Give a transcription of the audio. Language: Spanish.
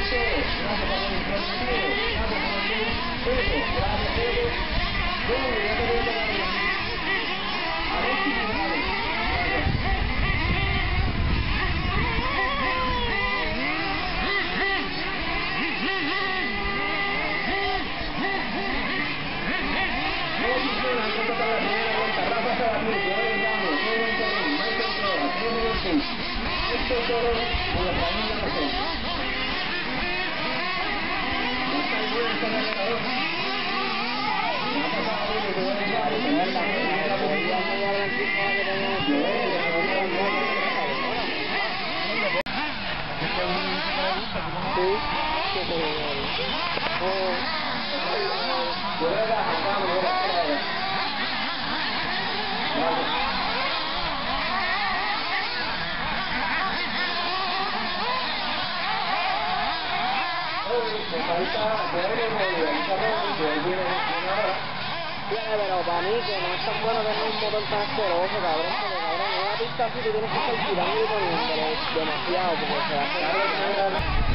Pero para mí que no es tan bueno tener un motor tan asqueroso, cabrón, porque cabrón, en una pista así tú tienes que estar tirando y poniéndole demasiado, porque se hace...